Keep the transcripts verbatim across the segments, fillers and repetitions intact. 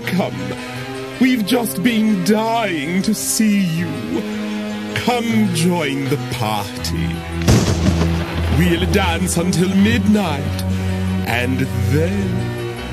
welcome. We've just been dying to see you. Come join the party. We'll dance until midnight, and then...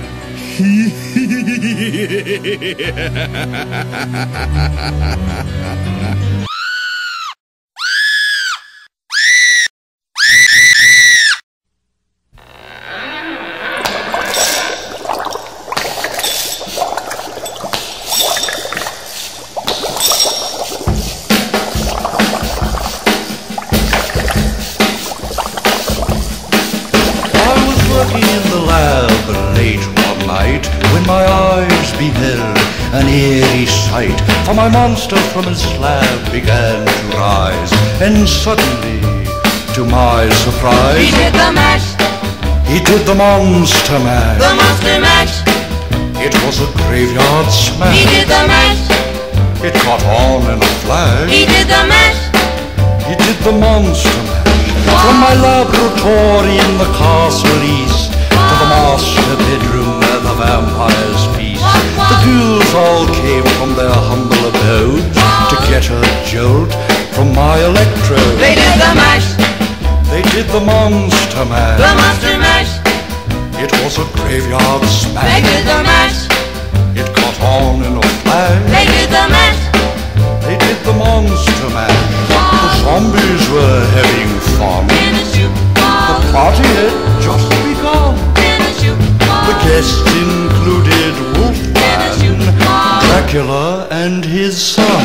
when my eyes beheld an eerie sight, for my monster from his slab began to rise, and suddenly, to my surprise, he did the mash. He did the monster mash. The monster mash. It was a graveyard smash. He did the mash. It caught on in a flash. He did the mash. He did the monster mash. From my laboratory in the castle east to the master bedroom where the vampires feast, the ghouls all came from their humble abodes to get a jolt from my electrode. They did the mash. They did the monster mash. The monster mash. It was a graveyard smash. They did the mash. It caught on in a flash. They did the mash. They did the monster mash. The zombies were having fun. In a shoot The party had just begun. In a shoot The guests included Wolfman, Dracula, and his son.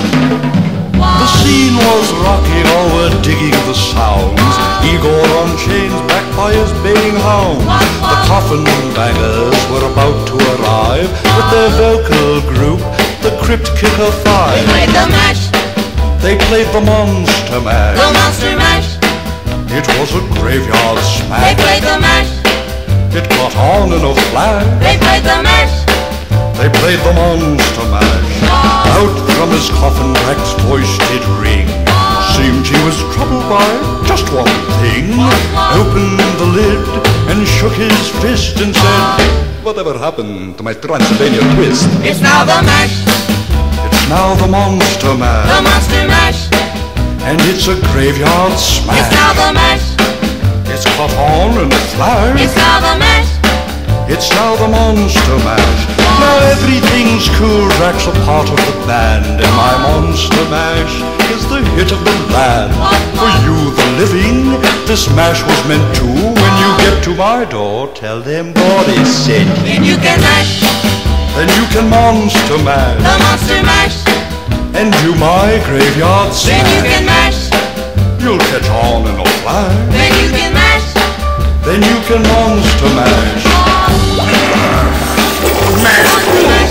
The scene was rocking, all were digging the sounds. Igor on chains, backed by his baying hounds. The coffin bangers were about to arrive with their vocal group, the Crypt Kicker Five. They played the mash. They played the monster mash. The monster mash. It was a graveyard They smash. played the mash. It caught on in a flash. They played the mash. They played the monster mash. Out from his coffin Drac's voice did ring. Seemed he was troubled by just one thing. Opened the lid and shook his fist and said, "Whatever happened to my Transylvania twist?" It's now the mash. It's now the monster mash. The monster mash. And it's a graveyard smash. It's now the mash. It's caught on in a flash. It's now the mash. It's now the monster mash. Now everything's cool, Drac's a part of the band, and my monster mash is the hit of the land. For you, the living, this mash was meant to. When you get to my door, tell them God is sent. Then you can mash. Then you can monster mash, The monster mash. and do my graveyard Then you smash. can mash. You'll catch on in a flash. Then you can mash. Then you can monster mash. Monster mash.